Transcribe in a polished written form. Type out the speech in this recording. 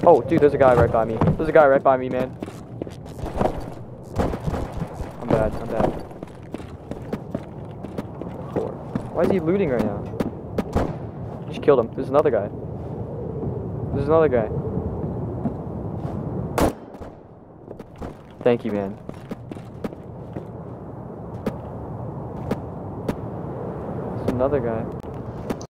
Oh, dude, there's a guy right by me. There's a guy right by me, man. I'm bad. I'm bad. 4. Why is he looting right now? Just killed him. There's another guy. There's another guy. Thank you, man. There's another guy.